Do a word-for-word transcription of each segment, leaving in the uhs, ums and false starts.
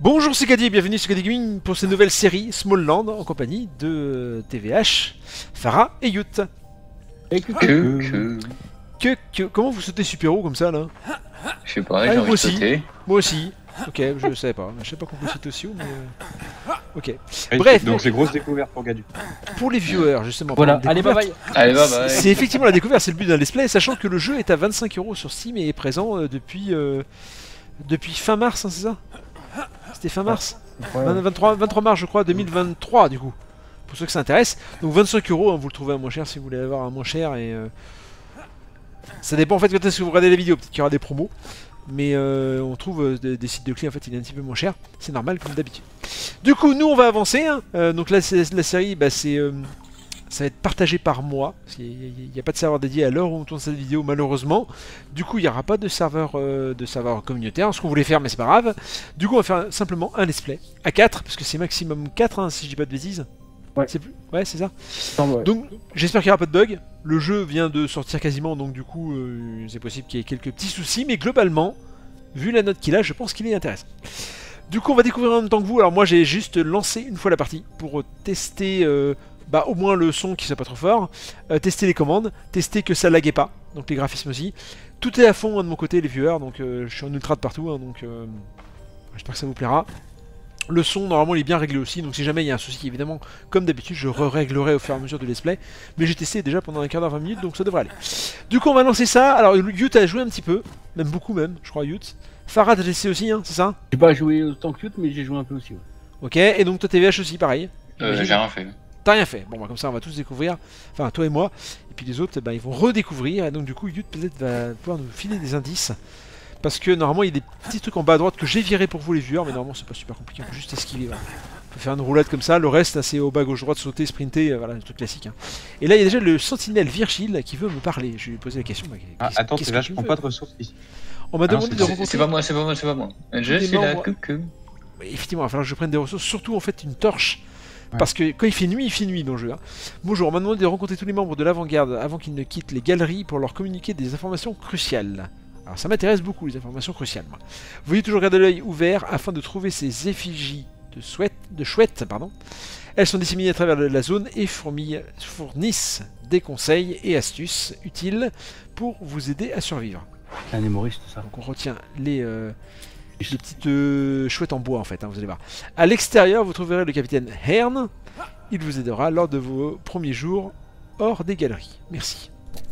Bonjour, c'est Caddy, bienvenue sur Caddy Gaming pour cette nouvelle série Smallland en compagnie de T V H, Farah et Yout. Et que, que... Que, que, comment vous sautez super haut comme ça là? Je sais pas, ah, j'ai moi envie aussi. de sauter. Moi aussi. Ok, je savais pas. Je sais pas qu'on peut sauter aussi haut, mais... Euh... Ok. Oui, Bref. Donc c'est grosse découverte pour Gadu. Pour les viewers, justement. Voilà, allez bye bye. Allez bye bye. C'est effectivement la découverte, c'est le but d'un let's play, sachant que le jeu est à vingt-cinq euros sur Steam et est présent euh, depuis, euh, depuis fin mars, hein, c'est ça? C'était fin mars Ouais. vingt-trois, vingt-trois mars je crois, deux mille vingt-trois du coup, pour ceux que ça intéresse. Donc vingt-cinq euros, hein, vous le trouvez à moins cher si vous voulez avoir un moins cher et... Euh... Ça dépend en fait quand est-ce que vous regardez la vidéo, peut-être qu'il y aura des promos. Mais euh, on trouve euh, des, des sites de clés en fait il est un petit peu moins cher, c'est normal comme d'habitude. Du coup nous on va avancer, hein. euh, donc là c'est la série, bah, c'est... Euh... ça va être partagé par mois, il n'y a pas de serveur dédié à l'heure où on tourne cette vidéo malheureusement. Du coup il n'y aura pas de serveur, euh, de serveur communautaire, ce qu'on voulait faire mais c'est pas grave. Du coup on va faire simplement un let's play à quatre, parce que c'est maximum quatre hein, si je dis pas de bêtises. Ouais, c'est plus... ouais c'est ça. Ouais. Donc j'espère qu'il n'y aura pas de bug. Le jeu vient de sortir quasiment, donc du coup euh, c'est possible qu'il y ait quelques petits soucis, mais globalement, vu la note qu'il a, je pense qu'il est intéressant. Du coup on va découvrir en même temps que vous. Alors moi j'ai juste lancé une fois la partie pour tester... Euh, bah au moins le son qui soit pas trop fort, euh, tester les commandes, tester que ça laguait pas, donc les graphismes aussi. Tout est à fond hein, de mon côté les viewers, donc euh, je suis en ultra de partout, hein, donc euh, j'espère que ça vous plaira. Le son normalement il est bien réglé aussi, donc si jamais il y a un souci évidemment, comme d'habitude je re-réglerai au fur et à mesure de let's play, mais j'ai testé déjà pendant un quart d'heure, vingt minutes, donc ça devrait aller. Du coup on va lancer ça. Alors Yout a joué un petit peu, même beaucoup même, je crois Yout. Farah t'as testé aussi, hein, c'est ça? J'ai pas joué autant que Yout, mais j'ai joué un peu aussi. Ouais. Ok, et donc toi T V H aussi pareil? Euh, j'ai rien fait. T'as rien fait. Bon bah comme ça on va tous découvrir, enfin toi et moi, et puis les autres bah, ils vont redécouvrir, et donc du coup Yout peut-être va pouvoir nous filer des indices, parce que normalement il y a des petits trucs en bas à droite que j'ai viré pour vous les viewers, mais normalement c'est pas super compliqué, on peut juste esquiver, voilà. On peut faire une roulade comme ça, le reste c'est au bas gauche droite, sauter, sprinter, euh, voilà, le truc classique. Hein. Et là il y a déjà le sentinelle Virgile qui veut me parler, je lui ai posé la question. Bah, ah, attends, c'est là je prends pas de ressources ici. On m'a ah demandé non, de rencontrer... C'est pas moi, c'est pas moi, c'est pas moi. Je suis là, coucou. Effectivement, il va falloir que je prenne des ressources, surtout en fait une torche. Ouais. Parce que quand il fait nuit, il fait nuit dans le jeu. Hein. Bonjour, on m'a demandé de rencontrer tous les membres de l'avant-garde avant qu'ils ne quittent les galeries pour leur communiquer des informations cruciales. Alors ça m'intéresse beaucoup les informations cruciales. Moi. Vous voyez toujours garder l'œil ouvert afin de trouver ces effigies de, souhait, de chouettes. Pardon. Elles sont disséminées à travers la zone et fournissent des conseils et astuces utiles pour vous aider à survivre. C'est un humoriste ça. Donc on retient les... Euh, des petites euh, chouettes en bois en fait, hein, vous allez voir. À l'extérieur, vous trouverez le capitaine Hearn. Il vous aidera lors de vos premiers jours hors des galeries. Merci.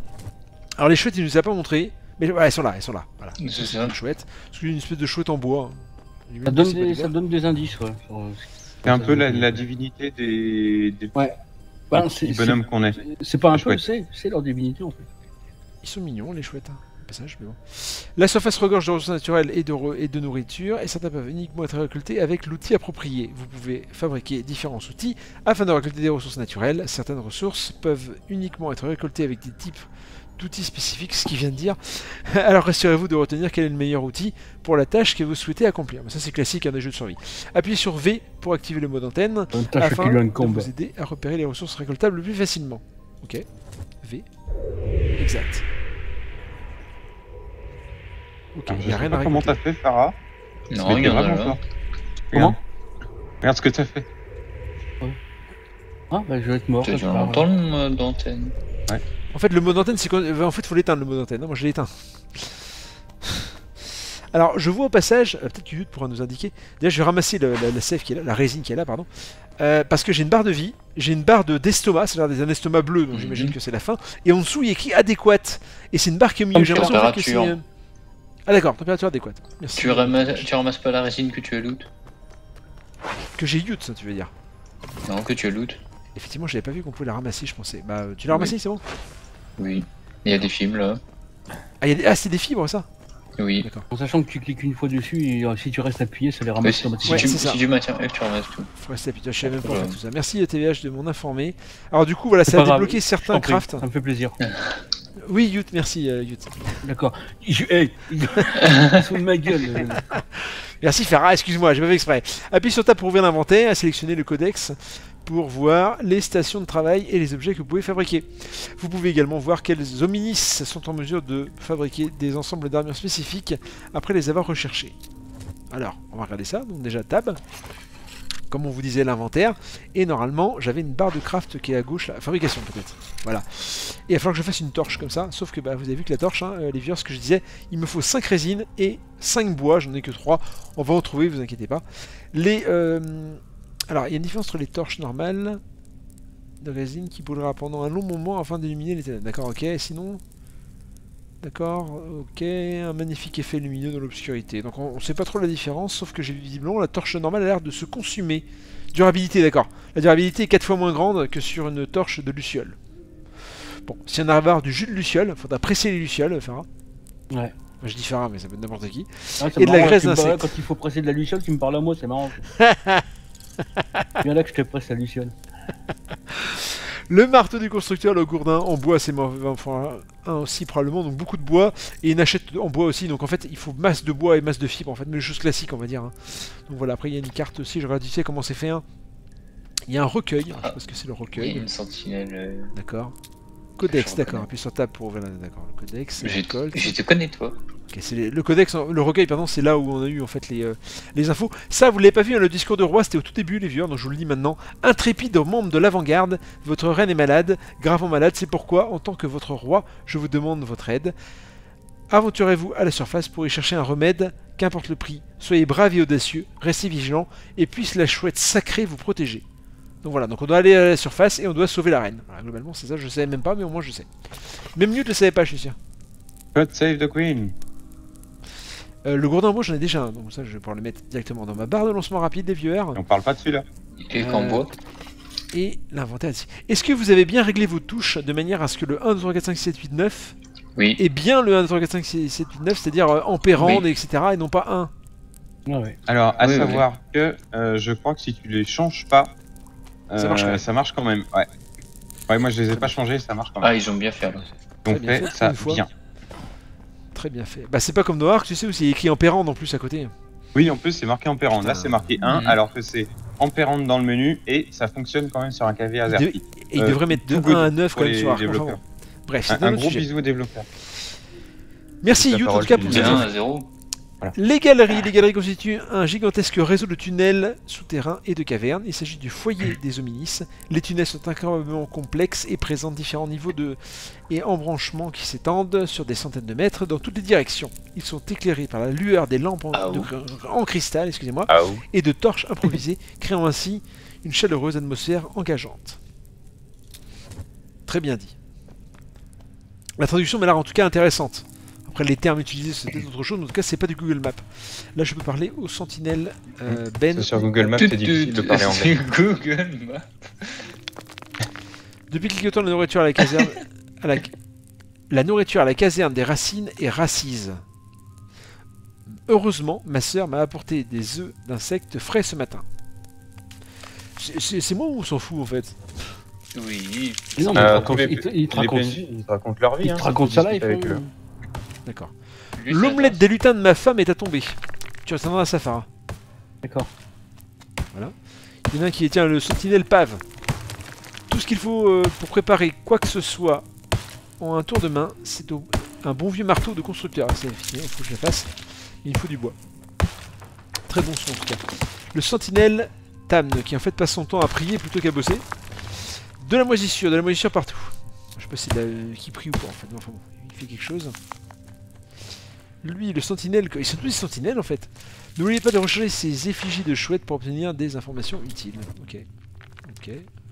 Alors les chouettes, il nous a pas montré, mais ouais, elles sont là, elles sont là. Voilà. C'est ça. Une chouette. C'est une espèce de chouette en bois. Ça donne, des, ça donne des indices, ouais. C'est un peu la, la divinité des, des ouais. Bah, petits bonhommes qu'on est. C'est pas un peu, c'est leur divinité en fait. Ils sont mignons les chouettes. Hein. Passage, mais bon. La surface regorge de ressources naturelles et de, re et de nourriture, et certains peuvent uniquement être récoltés avec l'outil approprié. Vous pouvez fabriquer différents outils afin de récolter des ressources naturelles. Certaines ressources peuvent uniquement être récoltées avec des types d'outils spécifiques, ce qu'il vient de dire. Alors rassurez-vous de retenir quel est le meilleur outil pour la tâche que vous souhaitez accomplir. Mais ça c'est classique hein, des jeux de survie. Appuyez sur V pour activer le mode antenne, afin de vous aider à repérer les ressources récoltables le plus facilement. Ok, V, exact. Ok, il n'y a rien à comment t'as fait, Farah? Non, regarde là. Comment? Regarde ce que t'as fait. Oh. Ah, bah je vais être mort. Tu entends le mode d'antenne. Ouais. En fait, le mode d'antenne, c'est quand... En fait, il faut l'éteindre, le mode d'antenne. Moi, je l'ai éteint. Alors, je vois au passage... Peut-être que Yout pourra nous indiquer. Déjà, je vais ramasser le, la, la sève qui est là, la résine qui est là, pardon. Euh, parce que j'ai une barre de vie, j'ai une barre d'estomac, c'est-à-dire un estomac bleu, donc mm -hmm. j'imagine que c'est la fin. Et en dessous, il y a écrit adéquate. Et c'est une barre qui est au milieu. J'ai l'impression que c'est... Ah d'accord, température adéquate. Merci. Tu ramasses, tu ramasses pas la résine que tu as loot? Que j'ai loot, ça tu veux dire? Non, que tu as loot. Effectivement, j'avais pas vu qu'on pouvait la ramasser, je pensais. Bah, tu l'as ramassé, oui. C'est bon? Oui. Il y a des fibres là. Ah, des... ah c'est des fibres ça? Oui. En sachant que tu cliques une fois dessus et si tu restes appuyé, ça les ramasse oui, automatiquement. Si, si, si tu maintiens F, tu ramasses tout. Faut rester appuyé, je sais même pas ouais. tout ça. Merci T V H de m'en informer. Alors du coup, voilà, ça a débloqué certains crafts. Ça me fait plaisir. Oui, Yout, merci euh, Yout. D'accord. Hey, sous ma gueule. Merci Farah, excuse-moi, j'ai pas fait exprès. Appuie sur Tab pour ouvrir l'inventaire et sélectionner le codex pour voir les stations de travail et les objets que vous pouvez fabriquer. Vous pouvez également voir quels hominis sont en mesure de fabriquer des ensembles d'armures spécifiques après les avoir recherchés. Alors, on va regarder ça. Donc déjà, tab. Comme on vous disait, l'inventaire. Et normalement, j'avais une barre de craft qui est à gauche, la fabrication peut-être. Voilà. Et il va falloir que je fasse une torche comme ça. Sauf que bah, vous avez vu que la torche, hein, les viewers, ce que je disais, il me faut cinq résines et cinq bois. J'en ai que trois. On va en trouver, vous inquiétez pas. Les... Euh... Alors, il y a une différence entre les torches normales de résine qui brûlera pendant un long moment afin d'illuminer les ténèbres. D'accord, ok. Sinon... D'accord, ok, un magnifique effet lumineux dans l'obscurité. Donc on ne sait pas trop la différence, sauf que j'ai visiblement la torche normale a l'air de se consumer. Durabilité, d'accord. La durabilité est quatre fois moins grande que sur une torche de luciole. Bon, si on a à avoir du jus de luciole, il faudra presser les lucioles, Farah. Ouais. Enfin, je dis Farah, mais ça peut être n'importe qui. Ah, et de la graisse d'insectes. Quand il faut presser de la luciole, tu me parles à moi, c'est marrant. Viens là que je te presse la luciole. Le marteau du constructeur, le gourdin en bois, c'est enfin, un aussi probablement, donc beaucoup de bois, et une hachette en bois aussi, donc en fait il faut masse de bois et masse de fibres, en fait, mais chose classique on va dire. Hein. Donc voilà, après il y a une carte aussi, je regarde ici comment c'est fait. Hein. Il y a un recueil, ah, je sais pas ce que c'est le recueil. Il y a une sentinelle. Euh... D'accord. Codex, d'accord, appuie sur table pour ouvrir la... D'accord, le codex, je, je te connais toi. Okay, les... Le codex, le recueil, pardon, c'est là où on a eu en fait les, euh, les infos. Ça, vous l'avez pas vu, hein, le discours de roi, c'était au tout début, les viewers, donc je vous le dis maintenant. Intrépide membre de l'avant-garde, votre reine est malade, gravement malade, c'est pourquoi, en tant que votre roi, je vous demande votre aide. Aventurez-vous à la surface pour y chercher un remède, qu'importe le prix. Soyez brave et audacieux, restez vigilants, et puisse la chouette sacrée vous protéger. Donc voilà, donc on doit aller à la surface et on doit sauver la reine. Voilà, globalement, c'est ça, je savais même pas, mais au moins je sais. Même Newt le savait pas, je suis sûr. God save the queen. Euh, le gourdin en bois, j'en ai déjà un, donc ça je vais pouvoir le mettre directement dans ma barre de lancement rapide des viewers. On parle pas de celui-là. Et euh, qu'en bois. Et l'inventaire ici. Est-ce que vous avez bien réglé vos touches de manière à ce que le un, deux, trois, quatre, cinq, six, sept, huit, neuf oui. est bien le un, deux, trois, quatre, cinq, six, sept, huit, neuf, c'est-à-dire euh, ampérande, oui. et cetera, et non pas un? Ah ouais. Alors, à oui, savoir oui. que euh, je crois que si tu les changes pas, euh, ça, marche quand même. ça marche quand même. Ouais. Ouais, moi je les ai pas changés, ça marche quand même. Ah, ils ont bien fait alors. Donc fait, fait ça bien. Très bien fait. Bah c'est pas comme Noir, tu sais, où c'est écrit ampérande en plus à côté. Oui, en plus c'est marqué ampérande. Là c'est marqué un, mmh. alors que c'est ampérande dans le menu et ça fonctionne quand même sur un clavier AZERTY. De... Et il euh, devrait mettre de un à neuf quand même sur Arc. Enfin, bon. Bref, c'est un, un gros sujet. Bisou aux développeurs. Merci Yout en tout cas pour cette info. à zéro. Voilà. Les galeries. Les galeries constituent un gigantesque réseau de tunnels souterrains et de cavernes. Il s'agit du foyer des hominis. Les tunnels sont incroyablement complexes et présentent différents niveaux de et embranchements qui s'étendent sur des centaines de mètres dans toutes les directions. Ils sont éclairés par la lueur des lampes en, ah de, en cristal, excusez-moi, ah et de torches improvisées, créant ainsi une chaleureuse atmosphère engageante. Très bien dit. La traduction m'a l'air en tout cas intéressante. Après les termes utilisés c'est peut-être autre chose, mais en tout cas c'est pas du Google Maps. Là je peux parler aux sentinelles euh, Ben. Sur Google Maps c'est difficile de parler anglais. Google Maps. Depuis quelque temps la nourriture à la caserne, à la... la nourriture à la caserne des racines est racise. Heureusement ma sœur m'a apporté des œufs d'insectes frais ce matin. C'est moi ou on s'en fout en fait? Oui. Non, mais euh, ils te, ils te racontent, ils te racontent leur vie. Ils te hein, racontent ça live avec eux. D'accord. L'omelette des lutins de ma femme est à tomber. Tu retiendras à Safara. D'accord. Voilà. Il y en a un qui est, tiens, le sentinelle pave. Tout ce qu'il faut euh, pour préparer quoi que ce soit en un tour de main, c'est un bon vieux marteau de constructeur. C'est il faut que je le fasse. Il faut du bois. Très bon son en tout cas. Le sentinelle Tamne, qui en fait passe son temps à prier plutôt qu'à bosser. De la moisissure, de la moisissure partout. Je sais pas si c'est de la... qui prie ou pas en fait. Enfin bon, il fait quelque chose. Lui, le sentinelle, ils sont tous des sentinelles en fait. N'oubliez pas de rechercher ces effigies de chouettes pour obtenir des informations utiles. Ok. Ok.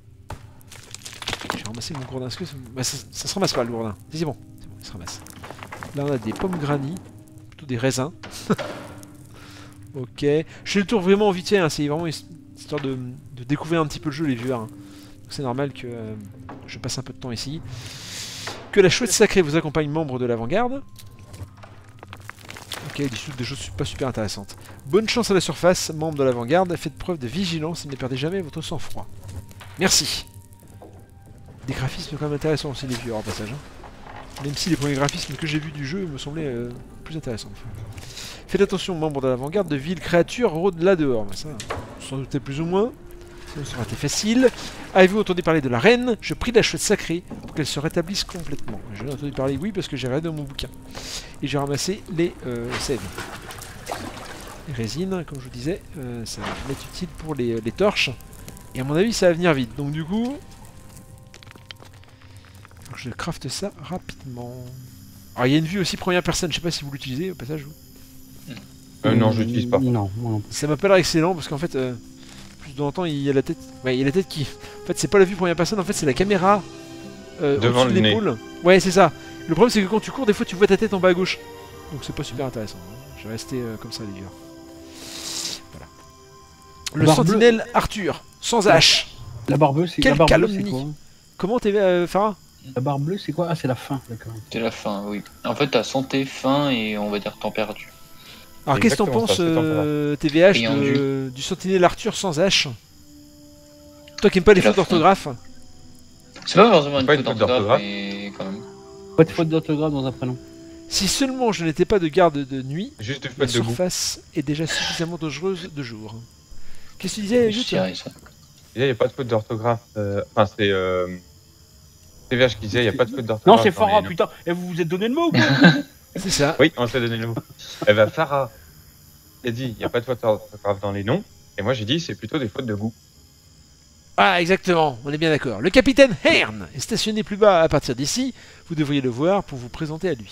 J'ai ramassé mon gourdin. Est-ce que ça... Bah, ça, ça se ramasse pas le gourdin. Si, c'est bon. C'est bon, il se ramasse. Là, on a des pommes granny. Plutôt des raisins. Ok. Je fais le tour vraiment vite fait. Hein. C'est vraiment histoire de, de découvrir un petit peu le jeu, les viewers. Hein. C'est normal que euh, je passe un peu de temps ici. Que la chouette sacrée vous accompagne, membre de l'avant-garde. Ok, il dit des choses pas super intéressantes. Bonne chance à la surface, membre de l'avant-garde. Faites preuve de vigilance et ne perdez jamais votre sang-froid. Merci. Des graphismes quand même intéressants aussi, les vieux, en passage. Hein. Même si les premiers graphismes que j'ai vus du jeu me semblaient euh, plus intéressants. Faites attention, membre de l'avant-garde, de villes créatures rôdent là dehors. Ça, sans douter plus ou moins. Ça aurait été facile. Avez-vous entendu parler de la reine? Je prie la chouette sacrée pour qu'elle se rétablisse complètement. J'en ai entendu parler, oui, parce que j'ai regardé dans mon bouquin. Et j'ai ramassé les euh, sèves. et résine, comme je vous disais, euh, ça va m'être utile pour les, les torches. Et à mon avis, ça va venir vite. Donc du coup, faut que je crafte ça rapidement. Alors il y a une vue aussi première personne, je sais pas si vous l'utilisez au passage vous. Euh, non, je l'utilise pas. Non, moi non. Ça m'a pas l'air excellent parce qu'en fait, euh, plus de temps il y a la tête. Ouais, il y a la tête qui. En fait, c'est pas la vue première personne, en fait, c'est la caméra euh, Devant au-dessus le de nez. l'épaule. Ouais, c'est ça. Le problème, c'est que quand tu cours, des fois, tu vois ta tête en bas à gauche. Donc c'est pas super intéressant. Hein. Je vais rester euh, comme ça, les vieux. Voilà. Le Barbe sentinelle Arthur, sans H. La barre bleue, c'est Quelle la barre bleue, c'est calomnie. quoi? Comment t'es, euh, Farah? La barre bleue, c'est quoi? Ah, c'est la fin, d'accord. C'est la faim, oui. En fait, t'as santé, faim et on va dire température. Alors qu'est-ce que t'en Exactement penses, ça, c'est euh, T V H, Rien de- du sentinelle Arthur sans H? Toi qui aimes pas les C'est la fautes d'orthographe? C'est pas forcément une Pas faute une faute d'orthographe, d'orthographe. mais quand même. Pas de faute d'orthographe dans un prénom. Si seulement je n'étais pas de garde de nuit, Juste une la faute de goût. surface est déjà suffisamment dangereuse de jour. Qu'est-ce que tu disais, Je Yut? dirais ça. Il n'y a pas de faute d'orthographe. euh, Enfin, c'est. Euh... T V H qui disait, il n'y a pas de faute Non, d'orthographe. c'est dans Farah, les noms. putain. Et vous vous êtes donné le mot ou quoi? C'est ça. Oui, on s'est donné le mot. Eh ben, Farah, il a dit, il n'y a pas de faute d'orthographe dans les noms. Et moi, j'ai dit, c'est plutôt des fautes de goût. Ah, exactement, on est bien d'accord. Le capitaine Hearn est stationné plus bas à partir d'ici. Vous devriez le voir pour vous présenter à lui.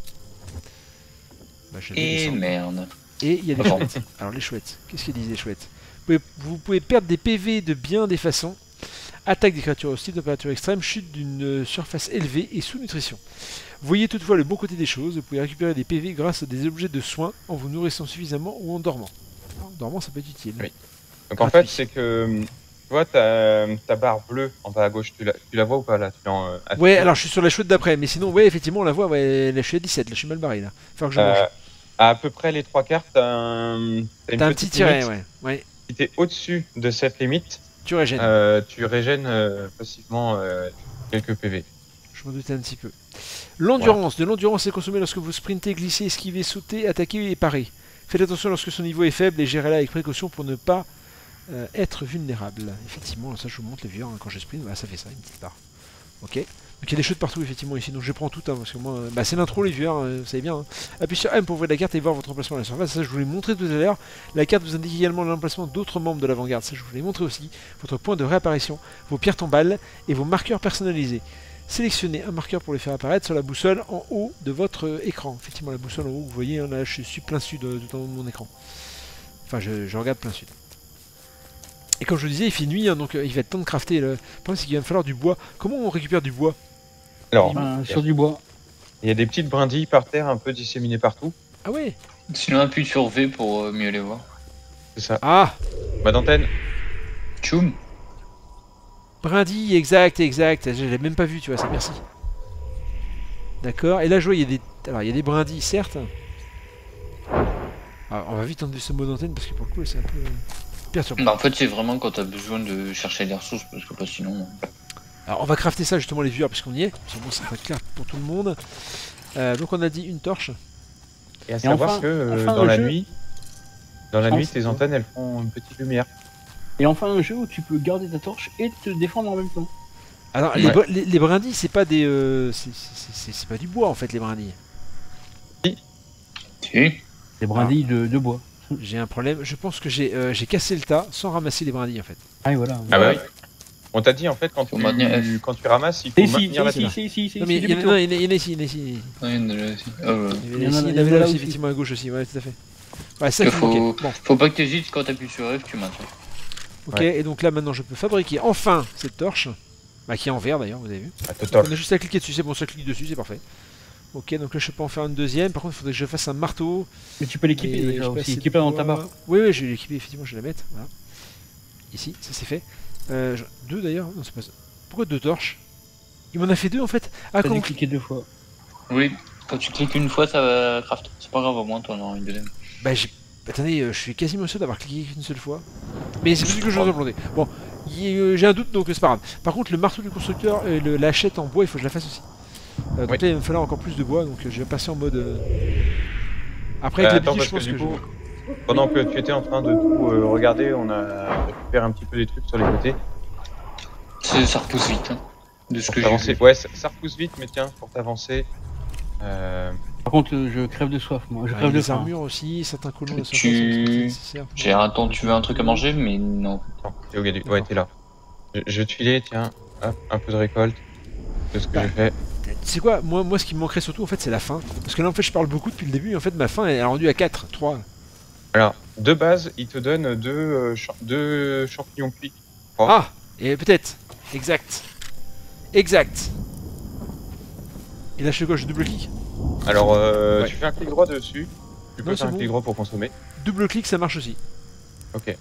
Bah, je vais Et descendre. merde. Et il y a des Pardon. chouettes. Alors les chouettes, qu'est-ce qu'ils disent les chouettes? vous pouvez, vous pouvez perdre des P V de bien des façons. Attaque des créatures hostiles, température extrême, chute d'une euh, surface élevée et sous-nutrition. Voyez toutefois le bon côté des choses, vous pouvez récupérer des P V grâce à des objets de soins en vous nourrissant suffisamment ou en dormant. En dormant ça peut être utile. Oui. Donc en Gratuit. fait, c'est que. Tu vois, ta, ta barre bleue en bas à gauche, tu la, tu la vois ou pas là? Tu l'as en, euh, Ouais, affichée. alors je suis sur la chouette d'après, mais sinon, ouais, effectivement, on la voit, ouais, là, je suis à dix-sept, là, je suis mal barré, là. Faut que je mange. Euh, à, à peu près les trois quarts, t'as un, t'as une T'as un petite petit tiret, limite. ouais. Ouais, Si t'es au-dessus de cette limite, tu régènes. euh, tu régènes euh, passivement euh, quelques P V. Je m'en doutais un petit peu. L'endurance. De l'endurance est consommée lorsque vous sprintez, glissez, esquivez, sautez, attaquez et parez. Faites attention lorsque son niveau est faible et gérez-la avec précaution pour ne pas euh, être vulnérable. Effectivement, ça je vous montre les vieux, hein, quand je sprint, voilà, ça fait ça, une petite barre. Ok. Donc il y a des chutes partout effectivement ici, donc je prends tout, hein, parce que moi, euh, bah, c'est l'intro les vieux, hein, vous savez bien. Hein. Appuyez sur M pour ouvrir la carte et voir votre emplacement à la surface, ça je vous l'ai montré tout à l'heure. La carte vous indique également l'emplacement d'autres membres de l'avant-garde, ça je vous l'ai montré aussi. Votre point de réapparition, vos pierres tombales et vos marqueurs personnalisés. Sélectionnez un marqueur pour les faire apparaître sur la boussole en haut de votre euh, écran. Effectivement la boussole en haut, vous voyez, hein, là je suis plein sud euh, tout en haut de mon écran. Enfin je, je regarde plein sud. Et comme je le disais, il fait nuit, hein, donc euh, il va être temps de crafter. Le problème c'est qu'il va me falloir du bois. Comment on récupère du bois? Alors, Enfin, sur du bois. il y a des petites brindilles par terre, un peu disséminées partout. Ah ouais. Sinon, appuie sur V pour euh, mieux les voir. C'est ça. Ah, Ma d'antenne. Tchoum. brindille, exact, exact. Je l'ai même pas vu, tu vois, ça, merci. D'accord, et là je vois, il y a des... Alors, il y a des brindilles, certes. Alors, on va vite enlever ce mode d'antenne parce que pour le coup, c'est un peu euh, perturbant. Bah, en fait, c'est vraiment quand t'as besoin de chercher des ressources, parce que pas sinon. Alors, on va crafter ça justement, les viewers, parce qu'on y est. C'est bon, ça va être clair pour tout le monde. Euh, donc, on a dit une torche. Et à Et savoir enfin- que euh, enfin, dans un la jeu- nuit, dans la Ah, nuit, c'est tes quoi antennes elles font une petite lumière. Et enfin, un jeu où tu peux garder ta torche et te défendre en même temps. Alors, les, Ouais. br- les, les brindilles, c'est pas des. euh, c'est- c'est c'est- c'est pas du bois en fait, les brindilles. Si. Des brindilles de, de bois. J'ai un problème. Je pense que j'ai euh, j'ai cassé le tas sans ramasser les brindilles en fait. Ah, et voilà. Ah bah oui. On t'a dit en fait quand Faut tu, maintenir F. quand tu ramasses, il faut Si, si, maintenir la si, pile. si, si, si, Non, si, mais il y, en a- demi-tour. non, il y en a- il y en a ici, il y en a ici. Ouais, il y en a là aussi. Ah, ouais. Il y en Il y en a a- ici, il y en il y en avait a là là aussi, aussi. effectivement à gauche aussi. Ouais, tout à fait. Ouais, c'est ça Il qui faut... manquait. Bon, faut pas que t'hésites quand t'appuies sur F, tu maintiens. ok. Ouais. Et donc là, maintenant, je peux fabriquer enfin cette torche. Bah, qui est en vert d'ailleurs, vous avez vu. Ah, total. On a juste à cliquer dessus, c'est bon, ça clique dessus, c'est parfait. Ok, donc là je peux en faire une deuxième. Par contre, il faudrait que je fasse un marteau. Mais tu peux l'équiper Et déjà je sais pas aussi. si Équiper dans de ta bois- barre. Oui, oui, je vais l'équiper, effectivement, je vais la mettre. Voilà. Ici, ça c'est fait. Euh, je- Deux d'ailleurs, non, c'est pas ça. Pourquoi deux torches? Il m'en a fait deux en fait. Ah, T'as quand dû on- cliquer deux fois. Oui, quand tu cliques une fois, ça va craft. C'est pas grave, au moins t'en auras une deuxième. Bah, j'ai. Attendez, euh, je suis quasiment sûr d'avoir cliqué qu'une seule fois. Mais c'est possible que je me sois planté. Bon, y est, euh, j'ai un doute donc c'est pas grave. Par contre, le marteau du constructeur et le, la hachette en bois, il faut que je la fasse aussi. Euh, donc Oui. là, il va me falloir encore plus de bois, donc euh, je vais passer en mode. euh, Après, Euh, avec attends, l'habitude, je parce pense que que, du je- coup, pendant que tu étais en train de tout euh, regarder, on a récupéré un petit peu des trucs sur les côtés. C'est- Ça repousse vite, hein. De ce Pour que j'ai t'avancer. vu. Ouais, ça, ça repousse vite, mais tiens, pour t'avancer, Euh... Par contre, euh, je crève de soif, moi. Je Ouais, crève de les faim. armures aussi, certains colons de surface Tu- sont nécessaires. J'ai un temps, tu veux un truc à manger, mais non. Non, t'es au Gadu. Ouais, t'es là. Je, je vais te filer, tiens, hop, un peu de récolte. C'est ce que Bah. j'ai fait. Tu sais quoi, moi, moi ce qui me manquerait surtout en fait c'est la faim. Parce que là en fait je parle beaucoup depuis le début et en fait ma faim elle est rendue à quatre, trois. Alors, de base, il te donne deux, euh, champ- deux champignons cuits. Oh. Ah, et peut-être. Exact. Exact. Et là je fais quoi, je double clic. Alors, euh, Ouais. tu fais un clic droit dessus. Tu peux Non, faire c'est un bon. clic droit pour consommer. Double clic ça marche aussi. Ok.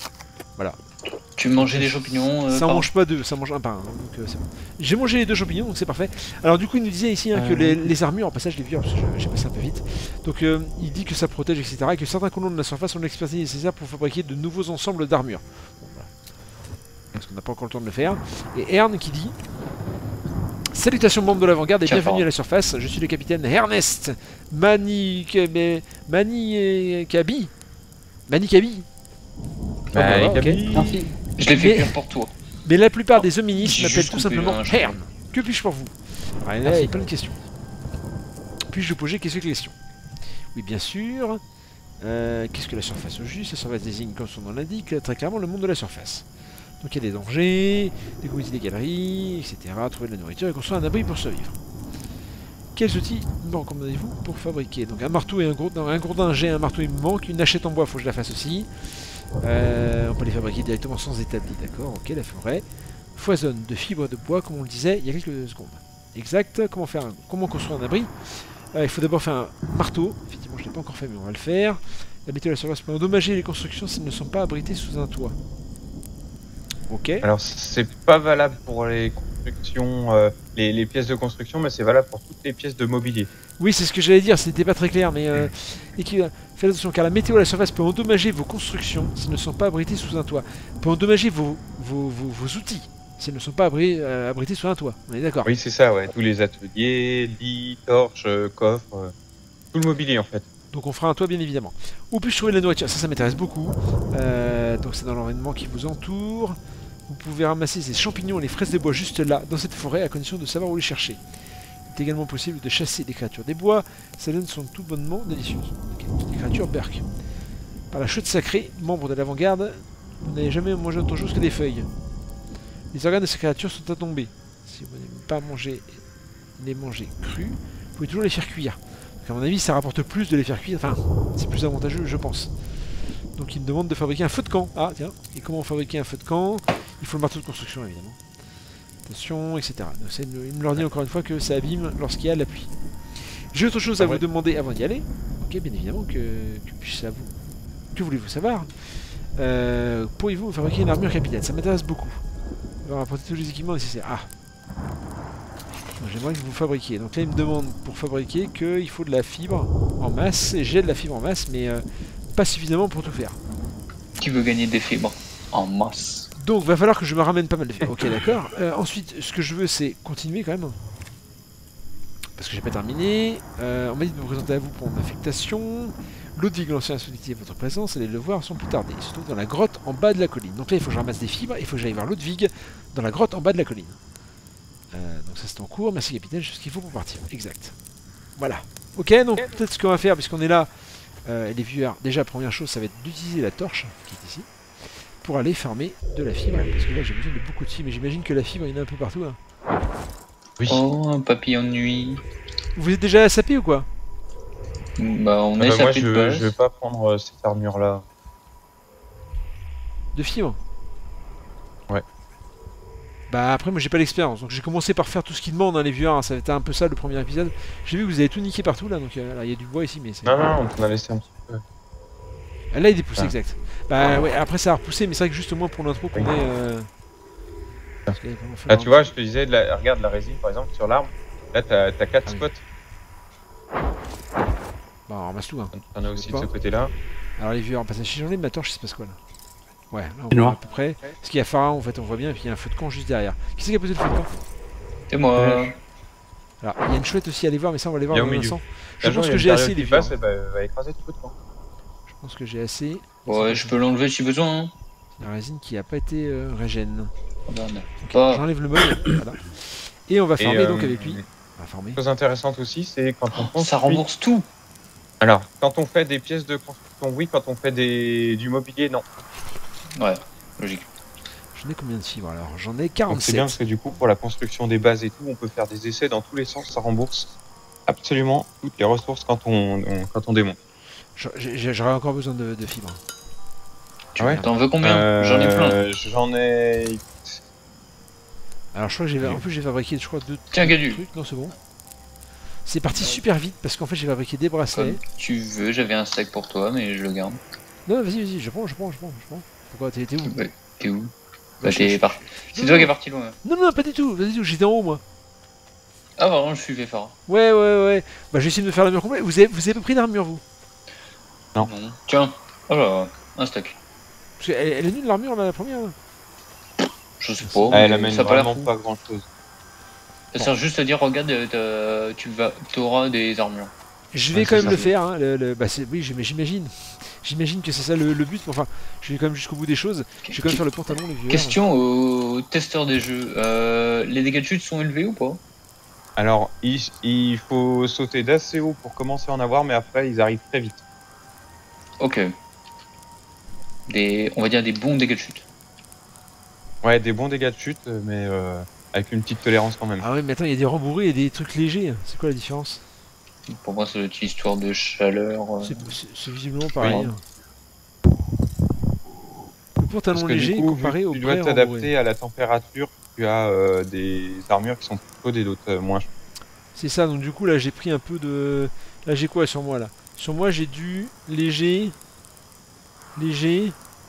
Tu veux manger des champignons euh, ça en par- mange pas deux, ça mange un par un. hein, donc euh, c'est bon. J'ai mangé les deux champignons donc c'est parfait. Alors du coup il nous disait ici hein, que Euh. les, les armures, en passage les vieux, parce que je- j'ai passé un peu vite. Donc euh, il dit que ça protège et cetera. Et que certains colons de la surface ont l'expertise nécessaire pour fabriquer de nouveaux ensembles d'armures. Bon, voilà. Parce qu'on n'a pas encore le temps de le faire. Et Ern qui dit: salutations membres de l'avant-garde et Tiens, bienvenue pardon. à la surface. Je suis le capitaine Ernest Manikabi. Manikabi. Manikabi. Bah, voilà, il ok. Gabi. Merci. Je l'ai fait Mais- cuire pour toi. Mais la plupart des hoministes J'ai m'appellent juste tout coupé simplement un cheveu. Hern. Que puis-je pour vous? Alors, là, Merci. il y a plein de questions. Puis-je vous poser quelques questions? Oui, bien sûr. Euh, Qu'est-ce que la surface au juste? La surface désigne, comme son nom l'indique, très clairement le monde de la surface. Donc il y a des dangers, des comités des galeries, et cetera. Trouver de la nourriture et construire un abri pour survivre. Quels outils me recommandez-vous pour fabriquer? Donc un marteau et un gourdin. Un gourdin, j'ai un marteau, il me manque. Une hachette en bois, faut que je la fasse aussi. Euh, on peut les fabriquer directement sans établi, d'accord, ok, la forêt foisonne de fibres de bois, comme on le disait il y a quelques secondes. Exact, comment faire un- comment construire un abri? Euh, Il faut d'abord faire un marteau, effectivement je ne l'ai pas encore fait mais on va le faire. La météo de la surface peut endommager les constructions s'ils ne sont pas abrités sous un toit. Ok, Alors, c'est pas valable pour les constructions, euh, les, les pièces de construction, mais c'est valable pour toutes les pièces de mobilier. oui c'est ce que j'allais dire, c'était pas très clair mais euh, et qui- faites attention car la météo de la surface peut endommager vos constructions s'ils ne sont pas abrités sous un toit. Peut endommager vos, vos, vos, vos outils s'ils ne sont pas abri- euh, abrités sous un toit, on est d'accord? Oui, c'est ça, ouais. Tous les ateliers, lits, torches, euh, coffres, euh, tout le mobilier en fait. Donc on fera un toit bien évidemment. Où puis-je trouver de la nourriture? Ça, ça m'intéresse beaucoup. Euh, donc c'est dans l'environnement qui vous entoure. Vous pouvez ramasser ces champignons et les fraises de bois juste là, dans cette forêt, à condition de savoir où les chercher. Il est également possible de chasser des créatures des bois. Ces laines sont tout bonnement délicieuses. Ok, des créatures berk. Par la chute sacrée, membre de l'avant-garde, vous n'avez jamais mangé autre chose que des feuilles. Les organes de ces créatures sont à tomber. Si vous n'aimez pas manger, les manger crus, vous pouvez toujours les faire cuire. Donc à mon avis, ça rapporte plus de les faire cuire. Enfin, c'est plus avantageux, je pense. Donc il me demande de fabriquer un feu de camp. Ah, tiens. Et comment fabriquer un feu de camp? Il faut le marteau de construction, évidemment. Attention, et cetera. Donc, ça, il me il me leur dit encore une fois que ça abîme lorsqu'il y a la pluie. J'ai autre chose à Ah ouais. vous demander avant d'y aller. Ok, bien évidemment, que, que puis-je vous... Que voulez-vous savoir? euh, Pourriez-vous fabriquer une armure capitaine? Ça m'intéresse beaucoup. On va rapporter tous les équipements nécessaires. Ah. Donc, j'aimerais que vous fabriquiez. Donc là, il me demande pour fabriquer qu'il faut de la fibre en masse. Et j'ai de la fibre en masse, mais euh, pas suffisamment pour tout faire. Tu veux gagner des fibres en masse. Donc, va falloir que je me ramène pas mal de fibres. Ok, d'accord. Euh, ensuite, ce que je veux, c'est continuer quand même. Parce que j'ai pas terminé. Euh, on m'a dit de me présenter à vous pour mon affectation. Ludwig, l'ancien associé à votre présence, allez le voir sans plus tarder. Il se trouve dans la grotte en bas de la colline. Donc là, il faut que je ramasse des fibres. Il faut que j'aille voir Ludwig dans la grotte en bas de la colline. Euh, donc ça, c'est en cours. Merci, capitaine. J'ai ce qu'il faut pour partir. Exact. Voilà. Ok, donc peut-être ce qu'on va faire, puisqu'on est là, euh, les viewers, déjà, première chose, ça va être d'utiliser la torche qui est ici pour aller farmer de la fibre. Parce que là, j'ai besoin de beaucoup de fibres. Mais j'imagine que la fibre, il y en a un peu partout. Hein. Oui. Oh, un papillon de nuit. Vous êtes déjà sapé ou quoi? Bah, on Ah a bah, moi, échappé je, de base. je vais pas prendre euh, cette armure là. De fibres? Ouais. Bah après moi j'ai pas l'expérience, donc j'ai commencé par faire tout ce qu'ils demandent hein, les viewers, hein. Ça a été un peu ça le premier épisode. J'ai vu que vous avez tout niqué partout là, donc euh, là, il y a du bois ici mais c'est... Non, non, on t'en a laissé un petit peu. Ah, là il est poussé, Ah. exact. Bah ouais, après ça a repoussé, mais c'est vrai que juste au moins pour l'intro qu'on Oui. est... Euh... parce qu'il va vraiment Ah, falloir- tu vois, je te disais, de la- regarde la résine par exemple sur l'arbre. Là, t'as as quatre Ah oui. spots. Bah on ramasse tout hein. T'en as aussi de pas. ce côté-là. Alors les viewers, on passe à chier, ma torche, il se passe quoi là? Ouais, là on C'est voit noir. à peu près. Parce qu'il y a Pharaon en fait, on voit bien, et puis il y a un feu de camp juste derrière. Qui c'est qui a posé le feu de camp? C'est moi. Ouais. Alors il y a une chouette aussi à aller voir, mais ça on va aller voir Il y a dans au un milieu. instant. Je Un jour, pense il y que a j'ai une assez période les qui viewers. passe, et bah, va écraser tout le temps. Je pense que j'ai assez. Ouais, je peux l'enlever si besoin. Hein. La résine qui a pas été euh, régène. Ah, bah, non. Ok, Pas. j'enlève le mode, voilà. Et on va farmer Et, donc euh, avec lui. informé. Chose intéressante aussi, c'est quand on construit... Ça rembourse tout. Alors, quand on fait des pièces de construction, oui. Quand on fait des... du mobilier, non. Ouais, logique. J'en ai combien de fibres alors? J'en ai Donc c'est quarante-sept. bien parce que du coup, pour la construction des bases et tout, on peut faire des essais dans tous les sens. Ça rembourse absolument toutes les ressources quand on, on- quand on démonte. J'aurais encore besoin de, de fibres. Ah ouais T'en veux combien? J'en ai plein. Euh, J'en ai... Alors je crois que j'ai en plus j'ai fabriqué je crois deux Tiens, Gadu. trucs. Non c'est bon. C'est parti super vite parce qu'en fait j'ai fabriqué des bracelets. Comme tu veux, j'avais un sac pour toi, mais je le garde. Non vas-y vas-y je prends je prends je prends je prends. Pourquoi t'es t'es où? Ouais, t'es où? Bah, Bah, je- t'es je- parti. C'est Non, toi non. qui es parti loin. Non non pas du tout, pas du tout, j'étais en haut moi. Ah, vraiment, je suivais fort. Ouais ouais ouais. Bah j'ai essayé de me faire l'armure complète. Vous avez vous avez pas pris d'armure vous? Non. Tiens, oh là, un stack. Parce qu'elle elle est nulle l'armure là la première. Là. Je sais pas. Ah, elle mais amène ça a pas l'air vraiment fou. pas grand chose. Ça sert juste à dire, regarde, euh, t'as- tu vas, t'auras des armures. Je vais Ouais, quand c'est même ça. le faire. Hein, le, le- bah c'est oui j'im- j'imagine. J'imagine que c'est ça le, le but. Enfin je vais quand même jusqu'au bout des choses. Je vais quand même faire le pantalon les vieux. Question aux testeurs des jeux. Euh, les dégâts de chute sont élevés ou pas? Alors, il, il faut sauter d'assez haut pour commencer à en avoir, mais après, ils arrivent très vite. Ok. Des, on va dire des bons dégâts de chute. Ouais, des bons dégâts de chute, mais euh, avec une petite tolérance quand même. Ah ouais mais attends il y a des rembourrés et des trucs légers. C'est quoi la différence? Pour moi, c'est une histoire de chaleur. euh. C'est c'est- c'est visiblement pareil. Oui. hein. Le pantalon Parce que léger du coup, comparé vu au que tu dois prêt t'adapter rembourré. à la température, tu as euh, des armures qui sont plus chaudes et d'autres euh, moins chaudes. C'est ça, donc du coup là j'ai pris un peu de... Là j'ai quoi sur moi là? Sur moi j'ai du léger, léger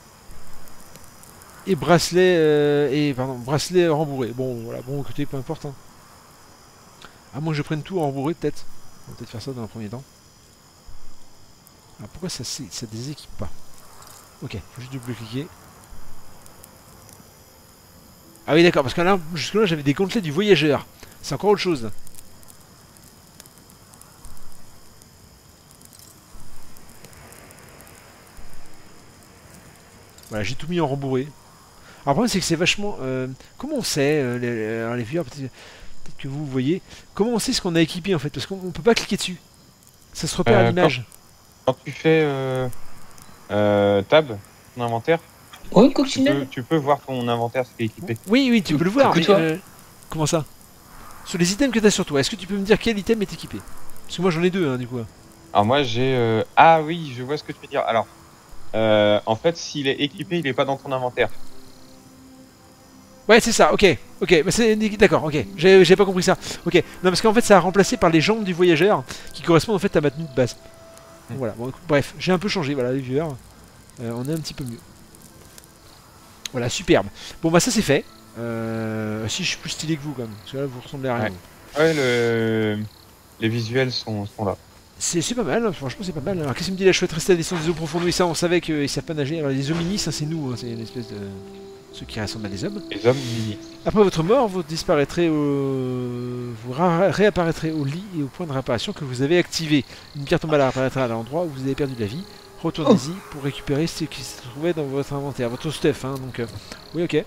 et bracelet euh, et pardon bracelet rembourré. Bon voilà, bon écoutez peu importe. Hein. À moins que je prenne tout rembourré peut-être. On va peut-être faire ça dans un premier temps. Alors pourquoi ça, s'é- ça déséquipe pas? Ok, faut juste double-cliquer. Ah oui d'accord, parce que là jusque là j'avais des gantelets du voyageur. C'est encore autre chose. Voilà, j'ai tout mis en rembourré. Alors, le problème, c'est que c'est vachement. euh, comment on sait, euh, les, alors, les viewers, peut-être peut-être que vous voyez, comment on sait ce qu'on a équipé en fait? Parce qu'on on peut pas cliquer dessus. Ça se repère à Euh, l'image. Quand tu fais euh, euh, tab, ton inventaire, Ouais, tu coccinelle. peux, tu peux voir ton inventaire, ce qui est équipé. Oui, oui, tu peux le voir. Coucou, Mais, toi. euh, comment ça? Sur les items que tu as sur toi, est-ce que tu peux me dire quel item est équipé? Parce que moi j'en ai deux, hein, du coup. Alors moi, j'ai... euh, Ah oui, je vois ce que tu veux dire. Alors, euh, en fait, s'il est équipé, il est pas dans ton inventaire. Ouais, c'est ça, ok. Ok, bah c'est d'accord, ok. J'ai j'ai pas compris ça. Ok, non, parce qu'en fait, ça a remplacé par les jambes du voyageur qui correspondent en fait à ma tenue de base. Donc, voilà, bon, bref, j'ai un peu changé, voilà, les viewers. Euh, on est un petit peu mieux. Voilà, superbe. Bon, bah, ça c'est fait. Euh... Si, je suis plus stylé que vous quand même, parce que là, vous ressemblez à rien. Ouais. vous. Ouais, le... les visuels sont, sont là. C'est c'est pas mal, hein, franchement, c'est pas mal. Alors, qu'est-ce que me dit la chouette? Rester à la distance des eaux profondes? Oui, ça, on savait qu'ils savent pas nager. Alors, les hominis, ça c'est nous, hein, c'est une espèce de. Ceux qui ressemblent à des hommes. Les hommes mini. Après votre mort, vous disparaîtrez au... vous ra- réapparaîtrez au lit et au point de réparation que vous avez activé. Une carte tombale apparaîtra à l'endroit où vous avez perdu de la vie. Retournez-y pour récupérer ce qui se trouvait dans votre inventaire, votre stuff. Hein, donc, euh, oui, ok. Et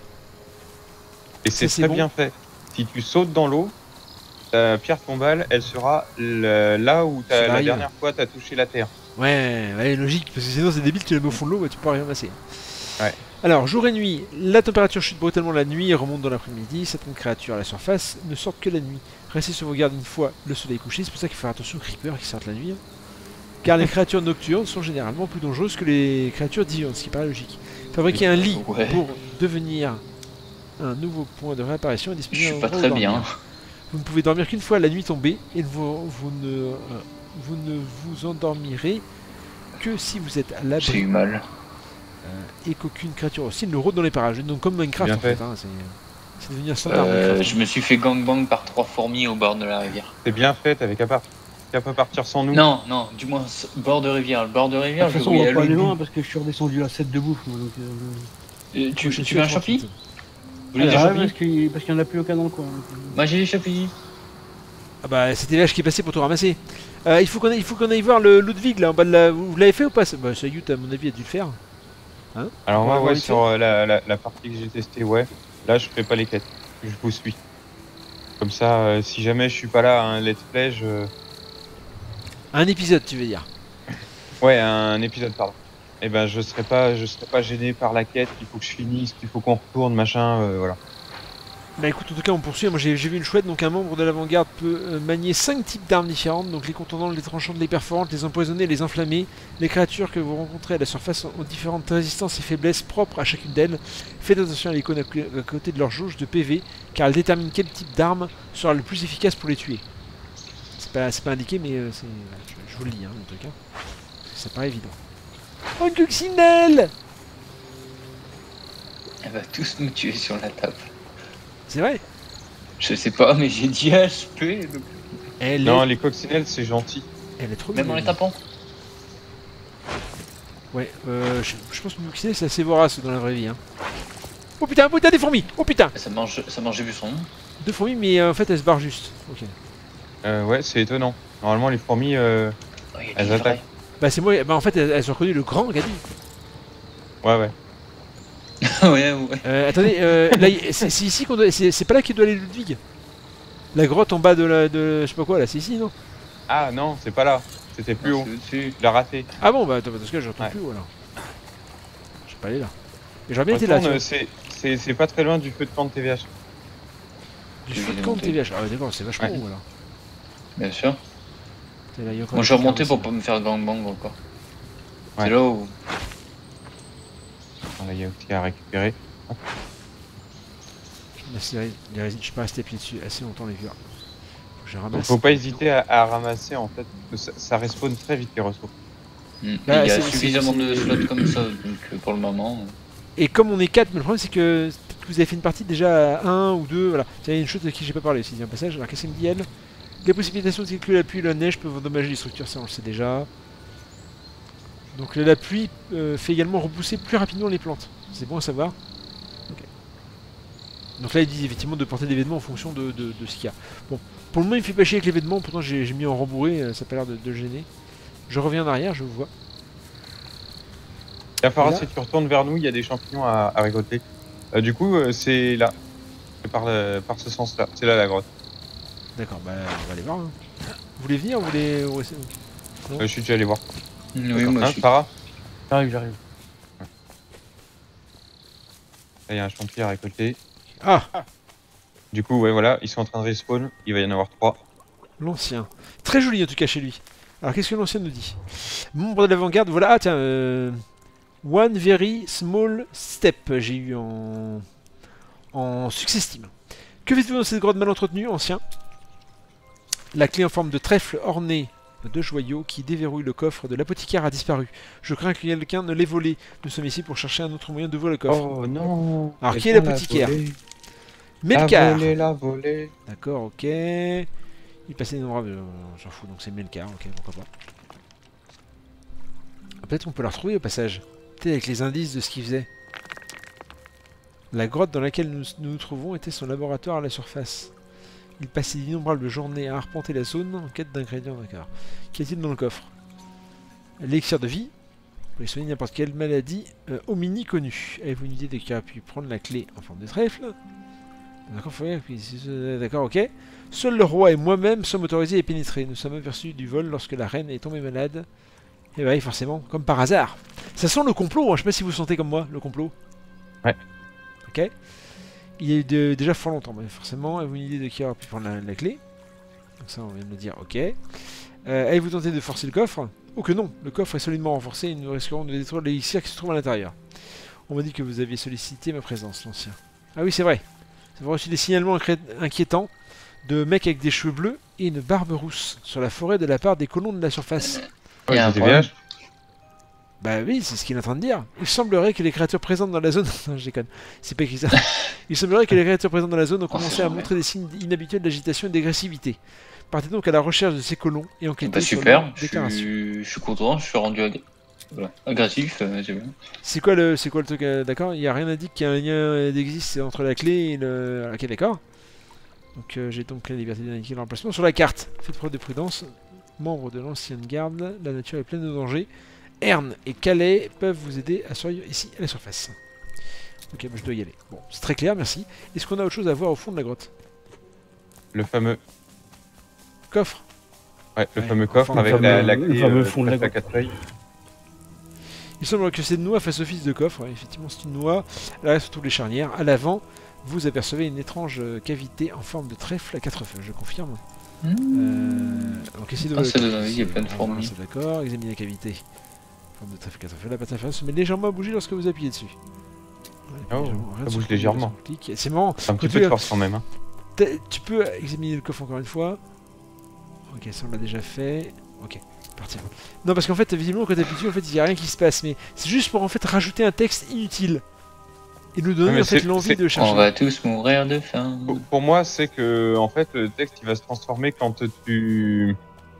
c'est Ça, c'est très bon. bien fait. Si tu sautes dans l'eau, ta pierre tombale, elle sera le- là où t'as- Ça la arrive. dernière fois tu as touché la terre. Ouais, ouais, logique, parce que sinon c'est débile, tu la mets au fond de l'eau et tu peux rien masser. Ouais. Alors, jour et nuit, la température chute brutalement la nuit et remonte dans l'après-midi. Certaines créatures à la surface ne sortent que la nuit. Restez sur vos gardes une fois le soleil couché, c'est pour ça qu'il faut faire attention aux creepers qui sortent la nuit. hein. Car les créatures nocturnes sont généralement plus dangereuses que les créatures diurnes, ce qui paraît logique. Fabriquez un lit Ouais. pour devenir un nouveau point de réapparition et Je disponible suis pas à un endroit très où bien. dormir. Vous ne pouvez dormir qu'une fois la nuit tombée et vous, vous, ne, euh, vous ne vous endormirez que si vous êtes à J'ai l'abri eu mal. euh, et qu'aucune créature hostile ne rôde dans les parages. Donc comme Minecraft Bien en fait, fait. hein, c'est c'est devenu un standard Euh, Minecraft. je me suis fait gangbang par trois fourmis au bord de la rivière. C'est bien fait, t'avais qu'à part- qu'à pas partir sans nous. Non, non, du moins s- bord de rivière. Le bord de De rivière, toute je façon, le on voyais va à pas aller l'autre loin bout. parce que je suis redescendu à sept de bouffe. moi, donc, euh, Euh, Tu, Moi, je tu suis veux à un champi? trente-huit. Vous voulez des ah, ouais, champis? parce qu'il parce qu'il y en a plus aucun dans le coin. donc, euh. Moi j'ai des champis. Ah bah c'était l'âge qui est passé pour tout ramasser. Euh, il faut qu'on aille, il faut qu'on aille voir le Ludwig là en bas de la. Vous l'avez fait ou pas? ça Bah ça y est, à mon avis a dû le faire. Alors On va moi, voir ouais, vite sur euh, la, la, la partie que j'ai testée, ouais. Là, je fais pas les quêtes. Je vous suis. Comme ça, euh, si jamais je suis pas là à un let's play, je... Un épisode, tu veux dire. Ouais, un épisode, pardon. Et ben, je serais pas, je serais pas gêné par la quête, qu'il faut que je finisse, qu'il faut qu'on retourne, machin, euh, voilà. Bah écoute, en tout cas, on poursuit. Moi, j'ai j'ai vu une chouette. Donc, un membre de l'avant-garde peut euh, manier cinq types d'armes différentes. Donc, les contournantes, les tranchantes, les perforantes, les empoisonnées, les enflammées. Les créatures que vous rencontrez à la surface ont différentes résistances et faiblesses propres à chacune d'elles. Faites attention à l'icône à, à côté de leur jauge de P V, car elle détermine quel type d'arme sera le plus efficace pour les tuer. C'est pas, c'est pas indiqué, mais euh, c'est, je, je vous le dis, hein, le truc. Hein. Ça paraît évident. Oh, Coccinelle! Elle va tous me tuer sur la table. C'est vrai? Je sais pas, mais j'ai dix H P. Donc... Elle Non, est... les coccinelles, c'est gentil. Elle est trop Même en les mignonne. tapant. Ouais, euh, je, je pense que Coccinelle, c'est assez vorace dans la vraie vie. Hein. Oh putain, putain, des fourmis! Oh putain! Ça mange, ça mange, j'ai vu son nom. Deux fourmis, mais euh, en fait, elles se barrent juste. Ok. Euh, ouais, c'est étonnant. Normalement, les fourmis, euh... Oh, il y a elles des attaquent. Bah, c'est moi. Bah, en fait, elles, elles ont reconnu le grand Gadi. Ouais, ouais. ouais, ouais. Euh, attendez, euh, là, y- c'est c'est ici qu'on doit. C'est c'est pas là qu'il doit aller Ludwig. La grotte en bas de la. De, je sais pas quoi, là, c'est ici, non? Ah non, c'est pas là. C'était plus haut. C'est au-dessus. Il a raté. Ah bon, bah, attends, parce que je retourne Ouais. plus haut alors. Je vais pas aller là. Mais j'aurais bien été là, Retourne, tu euh, c'est c'est- c'est pas très loin du feu de camp de T V H. vois. Du je feu vais de camp de monter. T V H. Ah ouais, d'accord, c'est vachement Ouais. haut alors. Bien sûr. C'est là, il y a encore Moi, des je vais remonter carrosses. pour pas me faire gangbang encore. Ouais. C'est là où. Voilà, il y a aussi à récupérer. Là, c'est les- les résines, je suis pas resté appuyé dessus assez longtemps, les vieux. Je Donc, ramasse. faut pas hésiter à, à ramasser en fait, parce que ça, ça respawn très vite les ressources. Hmm. Bah, il y a c'est- suffisamment c'est- de c'est- slots comme ça, donc euh, pour le moment. Et comme on est quatre, mais le problème c'est que peut-être que vous avez fait une partie déjà à un ou deux, voilà. Il y a une chose de qui j'ai pas parlé aussi, un passage. Alors qu'est-ce qu'elle me dit elle? Les précipitations telles que la pluie et la neige peuvent endommager les structures, ça on le sait déjà. Donc la pluie euh, fait également repousser plus rapidement les plantes. C'est bon à savoir. Ok. Donc là il dit effectivement de porter des vêtements en fonction de, de- de ce qu'il y a. Bon, pour le moment il me fait pas chier avec les vêtements, pourtant j'ai j'ai mis en rembourré, euh, ça a pas l'air de, de le gêner. Je reviens en arrière, je vous vois. Gafara, Là. si tu retournes vers nous, il y a des champignons à, à récolter. Euh, du coup, euh, c'est là. C'est par, le- par ce sens-là. C'est là la grotte. D'accord, bah on va aller voir. Hein. Vous voulez venir ou vous voulez... ou- Euh, je suis déjà allé voir. Oui, moi Hein, aussi. Farah, J'arrive, j'arrive. là, il y a un champion à récolter. Ah, Du coup, ouais, voilà, ils sont en train de respawn. Il va y en avoir trois. l'ancien. Très joli en tout cas chez lui. Alors qu'est-ce que l'ancien nous dit? Membre de l'avant-garde, voilà. Ah tiens, euh, One very small step, j'ai eu en, en success team. Que faites-vous dans cette grotte mal entretenue, ancien? La clé en forme de trèfle ornée de joyaux qui déverrouille le coffre de l'apothicaire a disparu. Je crains que quelqu'un ne l'ait volé. Nous sommes ici pour chercher un autre moyen d'ouvrir le coffre. Oh non. Alors, qui est l'apothicaire? Melkar. La volée, la volée. D'accord, ok. Il passait des nombres, euh, on s'en fout, donc c'est Melkar, ok, pourquoi pas. Ah, peut-être qu'on peut la retrouver au passage. Peut-être avec les indices de ce qu'il faisait. La grotte dans laquelle nous nous, nous trouvons était son laboratoire à la surface. Il passait d'innombrables journées à arpenter la zone en quête d'ingrédients, d'accord. Qu'y a-t-il dans le coffre? L'élixir de vie. Vous pouvez soigner n'importe quelle maladie euh, homini connue. Avez-vous une idée de qui a pu prendre la clé en forme de trèfle? D'accord, faut rien, puis- euh, d'accord, ok. Seul le roi et moi-même sommes autorisés à y pénétrer. Nous sommes aperçus du vol lorsque la reine est tombée malade. Et bah oui, forcément, comme par hasard. Ça sent le complot, hein. Je sais pas si vous sentez comme moi, le complot. Ouais. Ok. Il y a eu de- déjà fort longtemps, mais forcément, avez-vous une idée de qui aura pu prendre la, la clé? Donc ça, on vient de le dire, ok. Euh, Avez-vous tenté de forcer le coffre? Oh que non, le coffre est solidement renforcé et nous risquerons de détruire l'élixir qui se trouve à l'intérieur. On m'a dit que vous aviez sollicité ma présence, l'ancien. Ah oui, c'est vrai. Nous avons reçu des signalements incré- inquiétants de mecs avec des cheveux bleus et une barbe rousse sur la forêt de la part des colons de la surface. Il y a un T V problème. H. Bah oui, c'est ce qu'il est en train de dire. Il semblerait que les créatures présentes dans la zone... non, je déconne. C'est pas écrit ça. Il semblerait que les créatures présentes dans la zone ont Oh, commencé c'est à vrai. montrer des signes inhabituels d'agitation et d'agressivité. Partez donc à la recherche de ces colons et enquêtez Bah sur super, leurs je déclarations. suis, je suis content, je suis rendu ag- voilà. agressif, euh, c'est bien. C'est quoi le, c'est quoi le truc, euh, d'accord? Il n'y a rien indiqué qu'il y a un lien euh, d'existe entre la clé et le... Ok, d'accord. Donc euh, j'ai donc la liberté d'indiquer l'emplacement sur la carte. Faites preuve de prudence. Membre de l'ancienne garde, la nature est pleine de dangers. Ern et Calais peuvent vous aider à survivre ici à la surface. Ok, bah, je dois y aller. Bon, c'est très clair, merci. Est-ce qu'on a autre chose à voir au fond de la grotte? Le fameux, Coffre. ouais, le Ouais, fameux coffre enfin, avec le la, fameux- la le clé fameux euh, fond de la presque à quatre feuilles. Il semble que cette noix fasse office de coffre. Ouais, effectivement, c'est une noix. Elle reste sur toutes les charnières. À l'avant, vous apercevez une étrange euh, cavité en forme de trèfle à quatre feux. Je confirme. Euh, donc essayez de Ah, voir ça le donne coffre. envie, il y a plein de Ah, fourmis. voilà, c'est d'accord. Examinez la cavité. Forme de trèfle à quatre feux. La patte inférieure se met légèrement à bouger lorsque vous appuyez dessus. Ouais, Oh, légèrement, rien ça de bouge surprenant légèrement. lorsqu'on clique. C'est marrant. C'est un petit Quand peu tu- de force quand même. Hein. T'as- Tu peux examiner le coffre encore une fois. Ok, ça on l'a déjà fait. Ok, partir. Non, parce qu'en fait, visiblement, quand t'appuies dessus, en fait, il n'y a rien qui se passe. Mais c'est juste pour en fait rajouter un texte inutile et nous Ouais, donner mais en fait c'est- l'envie c'est- de chercher. On va tous mourir de faim. Pour, pour moi, c'est que en fait, le texte il va se transformer quand tu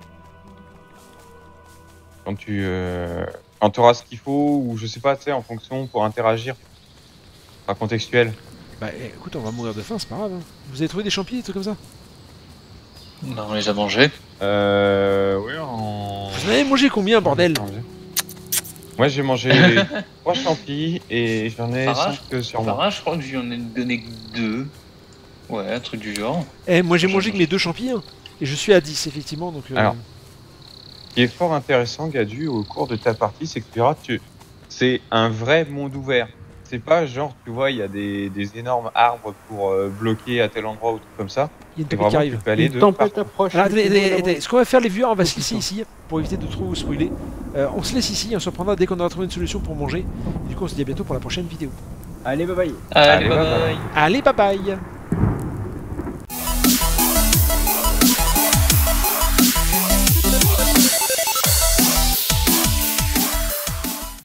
quand tu euh, quand tu auras ce qu'il faut ou je sais pas, tu sais, en fonction pour interagir. Pas contextuel. Bah écoute, on va mourir de faim, c'est pas grave. Hein. Vous avez trouvé des champignons, des trucs comme ça? Non, on les a mangés. Euh, oui, en. Vous en avez mangé combien, bordel? Moi, j'ai mangé trois champis et j'en ai Farah, cinq sur moi. Farah, je crois que j'en ai donné que deux. Ouais, un truc du genre. Eh, moi j'ai J'ai mangé que mangé. mes deux champignons. Et je suis à dix, effectivement, donc... euh, Alors. Ce qui est fort intéressant, Gadu, au cours de ta partie, c'est que tu verras, tu... c'est un vrai monde ouvert. C'est pas genre, tu vois, il y a des, des énormes arbres pour euh, bloquer à tel endroit ou tout comme ça. il y a une C'est tempête qui vraiment, arrive. tu peux aller Une de tempête partout. approche. Alors attendez, Tout le attendez, monde attendez. avance. Ce qu'on va faire les viewers, on va se Oh, laisser putain. ici pour éviter de trop vous spoiler. Euh, on se laisse ici, on se reprendra dès qu'on aura trouvé une solution pour manger. Et du coup on se dit à bientôt pour la prochaine vidéo. Allez, bye bye. Allez, Allez, bye bye bye. bye. Allez, bye bye!